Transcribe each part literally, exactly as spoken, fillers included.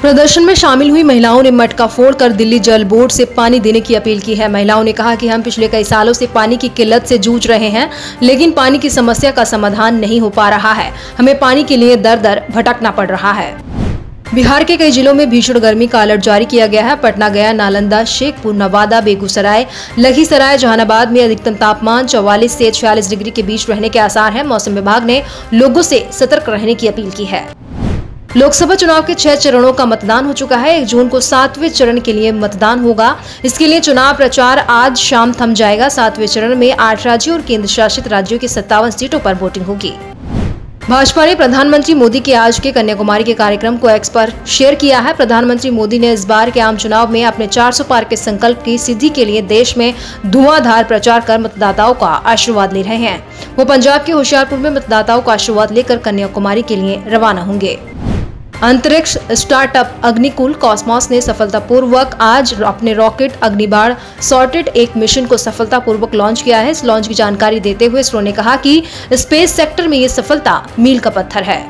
प्रदर्शन में शामिल हुई महिलाओं ने मटका फोड़कर दिल्ली जल बोर्ड से पानी देने की अपील की है। महिलाओं ने कहा कि हम पिछले कई सालों से पानी की किल्लत से जूझ रहे हैं, लेकिन पानी की समस्या का समाधान नहीं हो पा रहा है। हमें पानी के लिए दर दर भटकना पड़ रहा है। बिहार के कई जिलों में भीषण गर्मी का अलर्ट जारी किया गया है। पटना, गया, नालंदा, शेखपुर, नवादा, बेगूसराय, लखीसराय, जहानाबाद में अधिकतम तापमान चौवालीस से छियालीस डिग्री के बीच रहने के आसार हैं। मौसम विभाग ने लोगों से सतर्क रहने की अपील की है। लोकसभा चुनाव के छह चरणों का मतदान हो चुका है। एक जून को सातवें चरण के लिए मतदान होगा। इसके लिए चुनाव प्रचार आज शाम थम जाएगा। सातवें चरण में आठ राज्यों और केंद्र शासित राज्यों की सत्तावन सीटों पर वोटिंग होगी। भाजपा ने प्रधानमंत्री मोदी के आज के कन्याकुमारी के कार्यक्रम को एक्स पर शेयर किया है। प्रधानमंत्री मोदी ने इस बार के आम चुनाव में अपने चार सौ पार के संकल्प की सिद्धि के लिए देश में धुआंधार प्रचार कर मतदाताओं का आशीर्वाद ले रहे हैं। वो पंजाब के होशियारपुर में मतदाताओं का आशीर्वाद लेकर कन्याकुमारी के लिए रवाना होंगे। अंतरिक्ष स्टार्टअप अग्निकुल कॉस्मोस ने सफलतापूर्वक आज अपने रॉकेट अग्निबाण सॉर्टेड एक मिशन को सफलतापूर्वक लॉन्च किया है। इस लॉन्च की जानकारी देते हुए इसरो ने कहा कि स्पेस सेक्टर में ये सफलता मील का पत्थर है।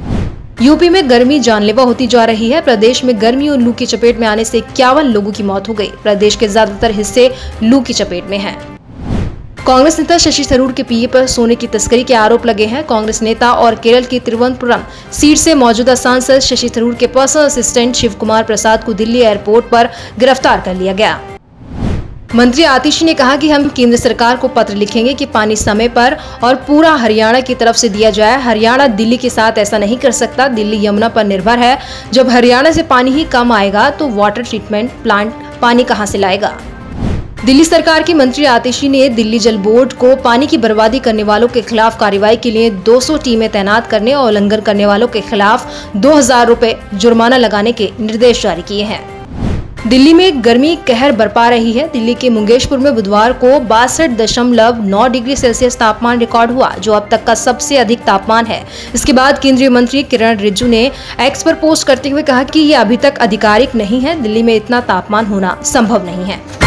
यूपी में गर्मी जानलेवा होती जा रही है। प्रदेश में गर्मी और लू की चपेट में आने से इक्यावन लोगों की मौत हो गई। प्रदेश के ज्यादातर हिस्से लू की चपेट में हैं। कांग्रेस नेता शशि थरूर के पीए पर सोने की तस्करी के आरोप लगे हैं। कांग्रेस नेता और केरल की तिरुवनंतपुरम सीट से मौजूदा सांसद शशि थरूर के पर्सनल असिस्टेंट शिव कुमार प्रसाद को दिल्ली एयरपोर्ट पर गिरफ्तार कर लिया गया। मंत्री आतिशी ने कहा कि हम केंद्र सरकार को पत्र लिखेंगे कि पानी समय पर और पूरा हरियाणा की तरफ से दिया जाए। हरियाणा दिल्ली के साथ ऐसा नहीं कर सकता। दिल्ली यमुना पर निर्भर है। जब हरियाणा से पानी ही कम आएगा तो वाटर ट्रीटमेंट प्लांट पानी कहां से लाएगा। दिल्ली सरकार की मंत्री आतिशी ने दिल्ली जल बोर्ड को पानी की बर्बादी करने वालों के खिलाफ कार्रवाई के लिए दो सौ टीमें तैनात करने और उल्लंघन करने वालों के खिलाफ दो हजार रुपए जुर्माना लगाने के निर्देश जारी किए हैं। दिल्ली में गर्मी कहर बरपा रही है। दिल्ली के मुंगेशपुर में बुधवार को बासठ दशमलव नौ डिग्री सेल्सियस तापमान रिकॉर्ड हुआ, जो अब तक का सबसे अधिक तापमान है। इसके बाद केंद्रीय मंत्री किरण रिजिजू ने एक्स पर पोस्ट करते हुए कहा कि ये अभी तक आधिकारिक नहीं है। दिल्ली में इतना तापमान होना संभव नहीं है।